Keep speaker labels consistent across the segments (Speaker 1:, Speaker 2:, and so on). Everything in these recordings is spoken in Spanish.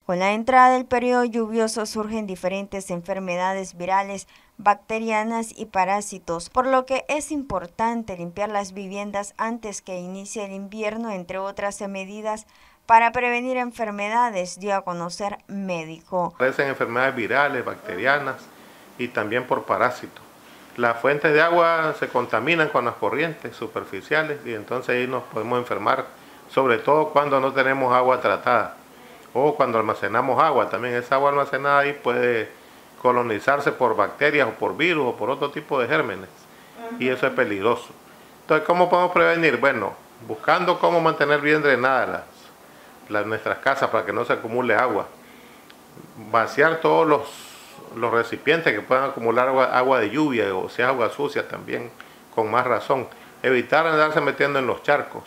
Speaker 1: Con la entrada del periodo lluvioso surgen diferentes enfermedades virales, bacterianas y parásitos, por lo que es importante limpiar las viviendas antes que inicie el invierno, entre otras medidas para prevenir enfermedades, dio a conocer médico.
Speaker 2: Aparecen enfermedades virales, bacterianas y también por parásitos. Las fuentes de agua se contaminan con las corrientes superficiales y entonces ahí nos podemos enfermar, sobre todo cuando no tenemos agua tratada o cuando almacenamos agua. También esa agua almacenada ahí puede colonizarse por bacterias o por virus o por otro tipo de gérmenes y eso es peligroso. Entonces, ¿cómo podemos prevenir? Bueno, buscando cómo mantener bien drenadas nuestras casas para que no se acumule agua. Vaciar todos los recipientes que puedan acumular agua de lluvia o sea agua sucia también, con más razón. Evitar andarse metiendo en los charcos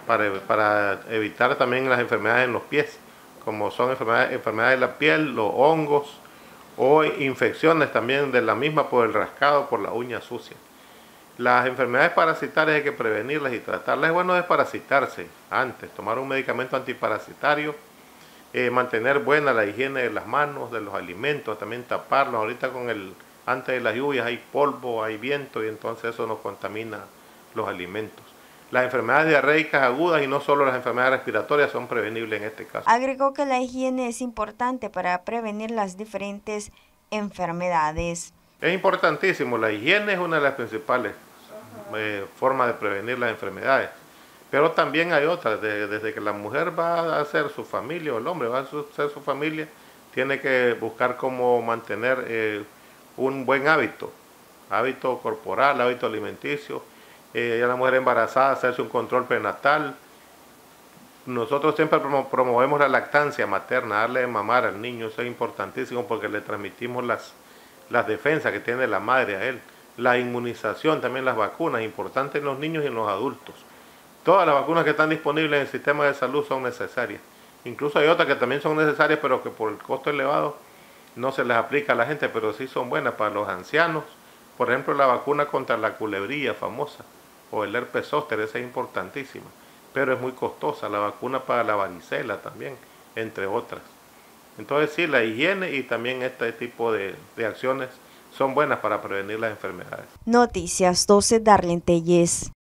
Speaker 2: para evitar también las enfermedades en los pies, como son enfermedades de la piel, los hongos o infecciones también de la misma por el rascado, por la uña sucia. Las enfermedades parasitarias hay que prevenirlas y tratarlas. Es bueno desparasitarse antes, tomar un medicamento antiparasitario, mantener buena la higiene de las manos, de los alimentos, también taparlos. Ahorita antes de las lluvias hay polvo, hay viento y entonces eso nos contamina los alimentos. Las enfermedades diarreicas agudas y no solo las enfermedades respiratorias son prevenibles en este caso.
Speaker 1: Agregó que la higiene es importante para prevenir las diferentes enfermedades.
Speaker 2: Es importantísimo, la higiene es una de las principales formas de prevenir las enfermedades. Pero también hay otras, desde que la mujer va a hacer su familia o el hombre va a hacer su familia, tiene que buscar cómo mantener un buen hábito corporal, hábito alimenticio. Ya la mujer embarazada hacerse un control prenatal. Nosotros siempre promovemos la lactancia materna, darle de mamar al niño, eso es importantísimo porque le transmitimos las defensas que tiene la madre a él. La inmunización, también las vacunas, importantes en los niños y en los adultos. Todas las vacunas que están disponibles en el sistema de salud son necesarias. Incluso hay otras que también son necesarias, pero que por el costo elevado no se les aplica a la gente, pero sí son buenas para los ancianos. Por ejemplo, la vacuna contra la culebrilla famosa o el herpes zóster, esa es importantísima, pero es muy costosa. La vacuna para la varicela también, entre otras. Entonces sí, la higiene y también este tipo de acciones son buenas para prevenir las enfermedades.
Speaker 1: Noticias 12, Darlene Telles.